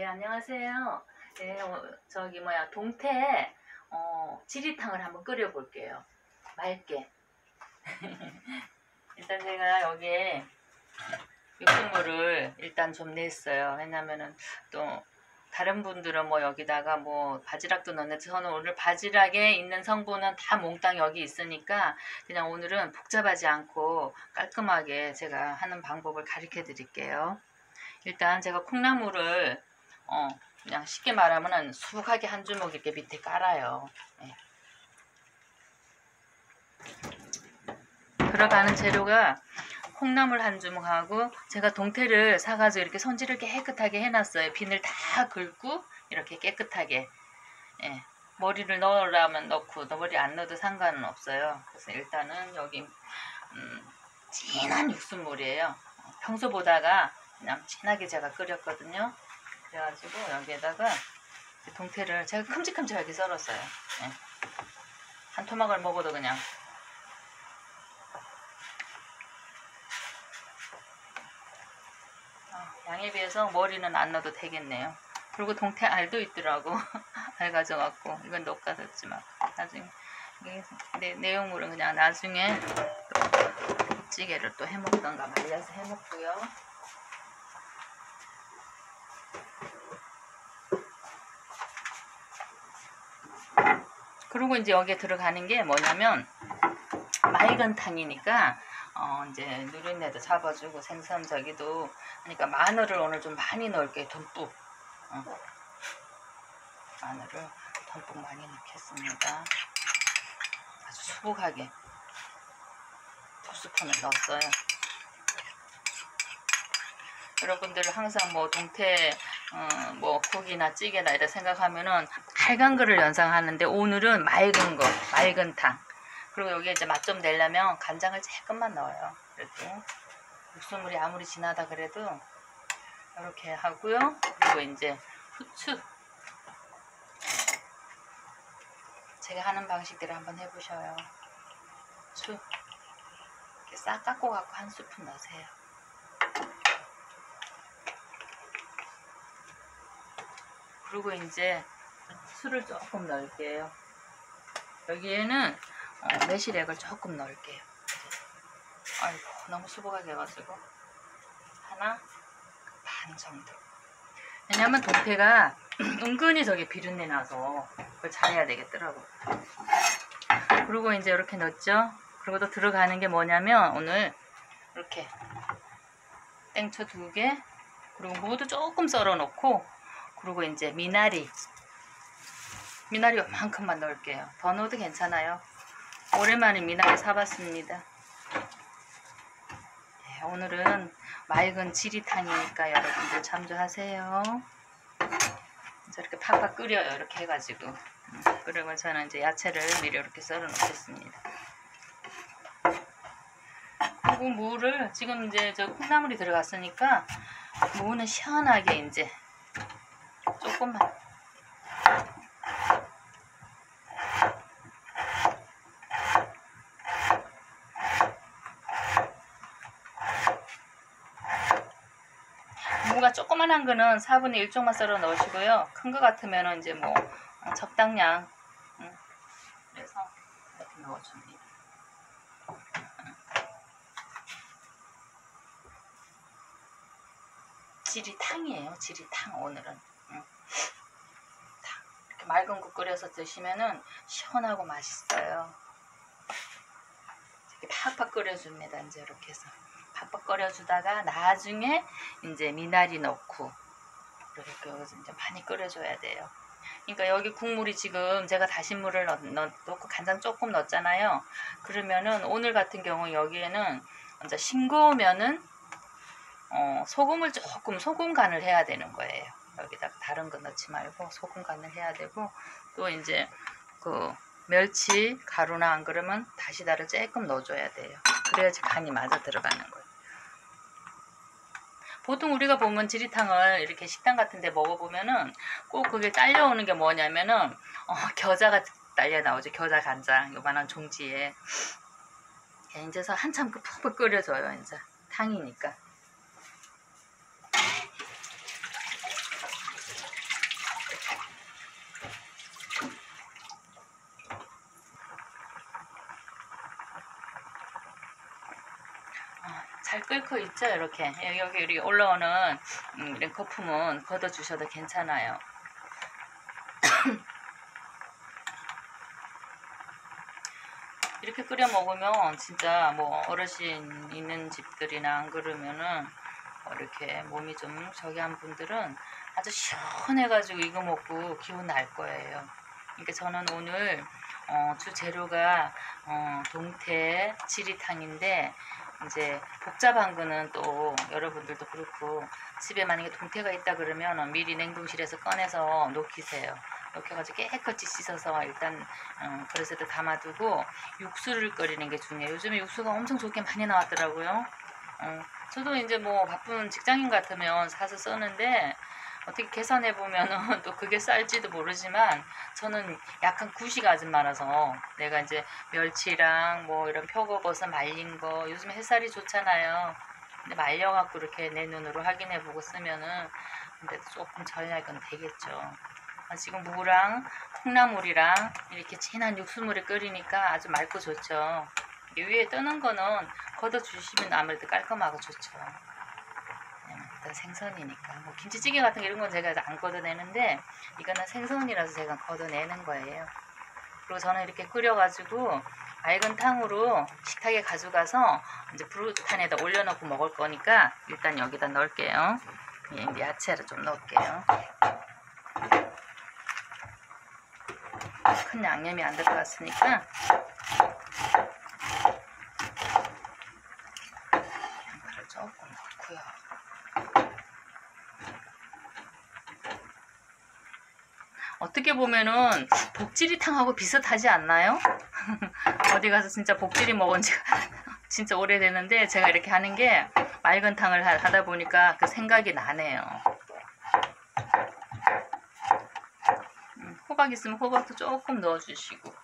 네, 안녕하세요. 네, 저기 뭐야 동태 지리탕을 한번 끓여 볼게요. 맑게. 일단 제가 여기에 육수물을 일단 좀 냈어요. 왜냐면은 또 다른 분들은 뭐 여기다가 뭐 바지락도 넣는데 저는 오늘 바지락에 있는 성분은 다 몽땅 여기 있으니까 그냥 오늘은 복잡하지 않고 깔끔하게 제가 하는 방법을 가르쳐 드릴게요. 일단 제가 콩나물을 그냥 쉽게 말하면 수북하게 한 주먹 이렇게 밑에 깔아요. 네. 들어가는 재료가 콩나물 한 주먹하고 제가 동태를 사가지고 이렇게 손질을 깨끗하게 해놨어요. 비늘 다 긁고 이렇게 깨끗하게. 예. 머리를 넣으라면 넣고 머리 안 넣어도 상관은 없어요. 그래서 일단은 여기 진한 육수물이에요. 평소보다가 그냥 진하게 제가 끓였거든요. 그래가지고 여기에다가 동태를 제가 큼직큼직하게 썰었어요. 네. 한 토막을 먹어도 그냥 양에 비해서 머리는 안 넣어도 되겠네요. 그리고 동태 알도 있더라고. 알 가져갖고 이건 넣어가졌지 막 나중에 내용물은 그냥 나중에 또 찌개를 또 해먹던가 말려서 해먹고요. 그리고 이제 여기에 들어가는 게 뭐냐면 맑은 탕이니까 이제 누린내도 잡아주고 생선 저기도 그러니까 마늘을 오늘 좀 많이 넣을게요. 듬뿍 마늘을 듬뿍 많이 넣겠습니다. 아주 수북하게 2스푼을 넣었어요. 여러분들 항상 뭐 동태 뭐 국이나 찌개나 이렇게 생각하면은 빨간 거를 연상하는데 오늘은 맑은 거, 맑은 탕. 그리고 여기에 이제 맛 좀 내려면 간장을 조금만 넣어요. 그래도 육수물이 아무리 진하다 그래도 이렇게 하고요. 그리고 이제 후추. 제가 하는 방식대로 한번 해보셔요. 후추 이렇게 싹 깎고 갖고 한 스푼 넣으세요. 그리고 이제 술을 조금 넣을게요. 여기에는 매실액을 조금 넣을게요. 아이고 너무 수북하게 해가지고 하나 반 정도. 왜냐면 동태가 은근히 저기 비린내 나서 그걸 잘해야 되겠더라고. 그리고 이제 이렇게 넣었죠. 그리고 또 들어가는 게 뭐냐면 오늘 이렇게 땡초 2개 그리고 무도 조금 썰어 놓고 그리고 이제 미나리 요만큼만 넣을게요. 더 넣어도 괜찮아요. 오랜만에 미나리 사봤습니다. 네, 오늘은 맑은 지리탕이니까 여러분들 참조하세요. 이렇게 팍팍 끓여요. 이렇게 해가지고 그리고 저는 이제 야채를 미리 이렇게 썰어 놓겠습니다. 그리고 무를 지금 이제 저 콩나물이 들어갔으니까 무는 시원하게 이제 조금만 무가 조그만한 거는 4분의 1 쪽만 썰어 넣으시고요. 큰 거 같으면 이제 뭐 적당량 그래서 이렇게 넣어줍니다. 지리탕이에요. 지리탕 오늘은 이렇게 맑은 국 끓여서 드시면은 시원하고 맛있어요. 이렇게 팍팍 끓여줍니다. 이제 이렇게 해서 팍팍 끓여주다가 나중에 이제 미나리 넣고 이렇게 여기서 이제 많이 끓여줘야 돼요. 그러니까 여기 국물이 지금 제가 다신 물을 넣고 간장 조금 넣었잖아요. 그러면은 오늘 같은 경우 여기에는 이제 싱거우면은 소금을 조금 소금 간을 해야 되는 거예요. 여기다가 다른 거 넣지 말고 소금 간을 해야 되고 또 이제 그 멸치 가루나 안 그러면 다시다를 조금 넣어줘야 돼요. 그래야지 간이 맞아 들어가는 거예요. 보통 우리가 보면 지리탕을 이렇게 식당 같은 데 먹어보면은 꼭 그게 딸려오는 게 뭐냐면은 겨자가 딸려 나오죠. 겨자 간장 요만한 종지에 이제서 한참 푹푹 끓여줘요. 이제 탕이니까 잘 끓고 있죠. 이렇게 여기 올라오는 이런 거품은 걷어 주셔도 괜찮아요. 이렇게 끓여 먹으면 진짜 뭐 어르신 있는 집들이나 안 그러면은 이렇게 몸이 좀 저기 한 분들은 아주 시원해가지고 이거 먹고 기운 날 거예요. 그러니까 저는 오늘 주 재료가 동태 지리탕인데, 이제 복잡한 거는 또 여러분들도 그렇고 집에 만약에 동태가 있다 그러면 미리 냉동실에서 꺼내서 녹이세요. 녹여가지고 깨끗이 씻어서 일단 그릇에도 담아두고 육수를 끓이는 게 중요해요. 요즘에 육수가 엄청 좋게 많이 나왔더라고요. 저도 이제 뭐 바쁜 직장인 같으면 사서 쓰는데, 어떻게 계산해 보면은 또 그게 쌀지도 모르지만 저는 약간 구식 아줌마라서, 내가 이제 멸치랑 뭐 이런 표고버섯 말린 거 요즘 햇살이 좋잖아요. 근데 말려갖고 이렇게 내 눈으로 확인해 보고 쓰면은 근데 조금 전략은 되겠죠. 지금 무랑 콩나물이랑 이렇게 진한 육수물을 끓이니까 아주 맑고 좋죠. 위에 뜨는 거는 걷어 주시면 아무래도 깔끔하고 좋죠. 일단 생선이니까. 뭐 김치찌개 같은 거 이런 건 제가 안 걷어내는데, 이거는 생선이라서 제가 걷어내는 거예요. 그리고 저는 이렇게 끓여가지고 맑은 탕으로 식탁에 가져가서 이제 불판에다 올려놓고 먹을 거니까 일단 여기다 넣을게요. 야채를 좀 넣을게요. 큰 양념이 안 될 것 같으니까 양파를 조금 넣고요. 어떻게 보면은 복지리탕하고 비슷하지 않나요? 어디 가서 진짜 복지리 먹은 지가 진짜 오래됐는데, 제가 이렇게 하는 게 맑은 탕을 하다 보니까 그 생각이 나네요. 호박 있으면 호박도 조금 넣어주시고,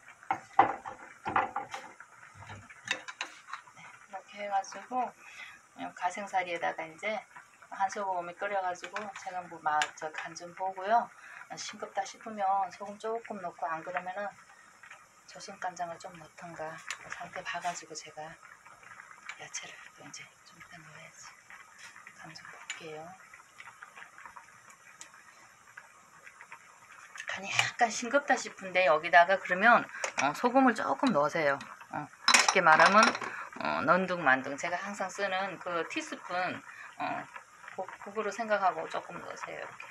이렇게 해가지고 가생사리에다가 이제 한 소금을 끓여가지고 제가 뭐 간 좀 보고요. 싱겁다 싶으면 소금 조금 넣고, 안 그러면은 조선간장을 좀 넣던가 상태 봐가지고 제가 야채를 또 이제 좀 이따 넣어야지. 간 좀 볼게요. 간이 약간 싱겁다 싶은데 여기다가 그러면 소금을 조금 넣으세요. 쉽게 말하면 넌둥만둥, 제가 항상 쓰는 그 티스푼 그거로 생각하고 조금 넣으세요. 이렇게.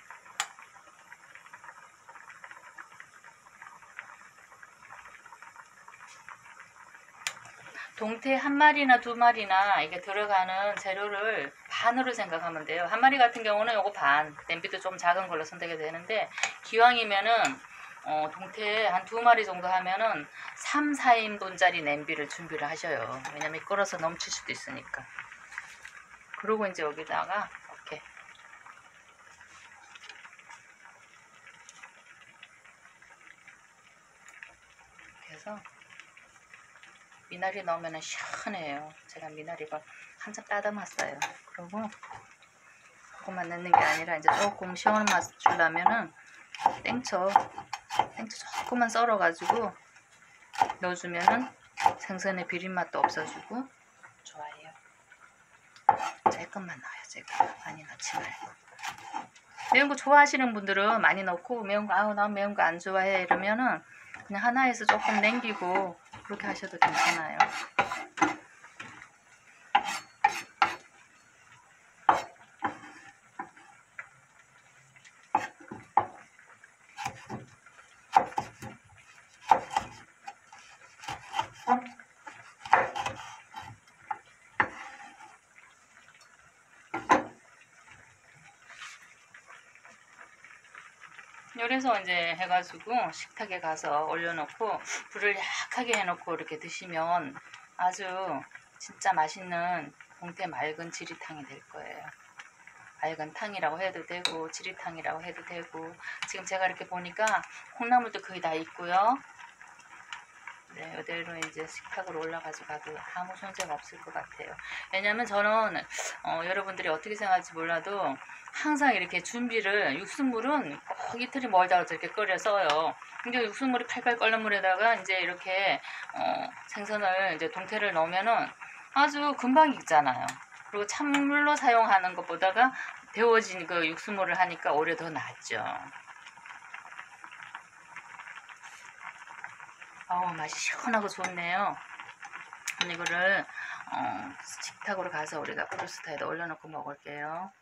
동태 한 마리나 두 마리나 이게 들어가는 재료를 반으로 생각하면 돼요. 한 마리 같은 경우는 요거 반, 냄비도 좀 작은 걸로 선택이 되는데, 기왕이면은 동태 한 두 마리 정도 하면은 3, 4인분짜리 냄비를 준비를 하셔요. 왜냐면 끓어서 넘칠 수도 있으니까. 그리고 이제 여기다가 이렇게 해서 미나리 넣으면 시원해요. 제가 미나리가 한참 따듬었어요. 그리고 그것만 넣는 게 아니라 이제 조금 시원한 맛 주려면은 땡초 조금만 썰어가지고 넣어주면은 생선의 비린맛도 없어지고 좋아해요. 조금만 넣어요. 제가 많이 넣지 말고. 매운 거 좋아하시는 분들은 많이 넣고, 매운 거 난 매운 거 안 좋아해 이러면은 그냥 하나에서 조금 남기고 그렇게 하셔도 괜찮아요. 요래서 이제 해가지고 식탁에 가서 올려놓고 불을 약하게 해놓고 이렇게 드시면 아주 진짜 맛있는 동태 맑은 지리탕이 될 거예요. 맑은 탕이라고 해도 되고 지리탕이라고 해도 되고, 지금 제가 이렇게 보니까 콩나물도 거의 다 있고요. 네, 이대로 이제 식탁으로 올라가지고 가도 아무 손재가 없을 것 같아요. 왜냐면 저는 여러분들이 어떻게 생각할지 몰라도 항상 이렇게 준비를, 육수물은 꼭 이틀이 멀다고 이렇게 끓여 써요. 근데 육수물이 팔팔 끓는 물에다가 이제 이렇게 생선을 이제 동태를 넣으면은 아주 금방 익잖아요. 그리고 찬물로 사용하는 것보다가 데워진 그 육수물을 하니까 오히려 더 낫죠. 맛이 시원하고 좋네요. 이거를 식탁으로 가서 우리가 브루스타에다 올려놓고 먹을게요.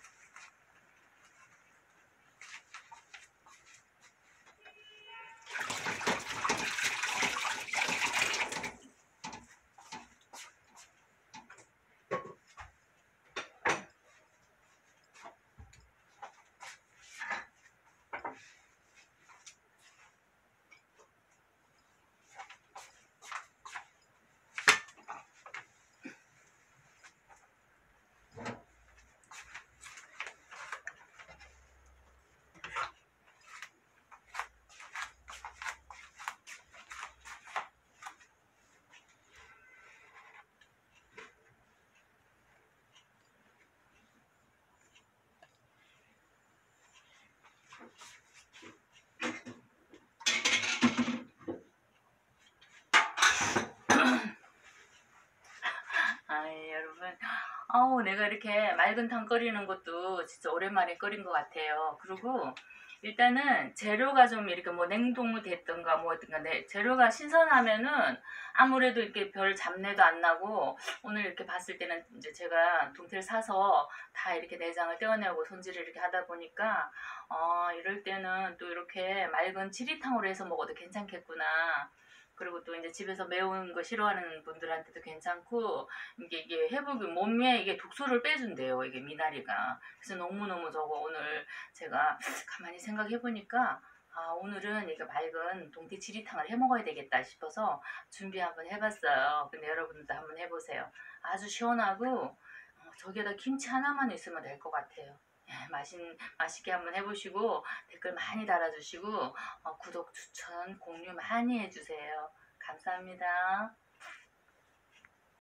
여러분, 내가 이렇게 맑은 탕 끓이는 것도 진짜 오랜만에 끓인 것 같아요. 그리고 일단은 재료가 좀 이렇게 뭐 냉동이 됐던가 뭐 어떤가 재료가 신선하면은 아무래도 이렇게 별 잡내도 안 나고, 오늘 이렇게 봤을 때는 이제 제가 동태를 사서 다 이렇게 내장을 떼어내고 손질을 이렇게 하다 보니까 이럴 때는 또 이렇게 맑은 지리탕으로 해서 먹어도 괜찮겠구나. 그리고 또 이제 집에서 매운 거 싫어하는 분들한테도 괜찮고, 이게 회복이 몸에 이게 독소를 빼준대요. 이게 미나리가. 그래서 너무너무 저거 오늘 제가 가만히 생각해 보니까 오늘은 이거 맑은 동태 지리탕을 해 먹어야 되겠다 싶어서 준비 한번 해봤어요. 근데 여러분도 한번 해보세요. 아주 시원하고 저기에다 김치 하나만 있으면 될 것 같아요. 맛있게 한번 해보시고 댓글 많이 달아주시고 구독, 추천, 공유 많이 해주세요. 감사합니다.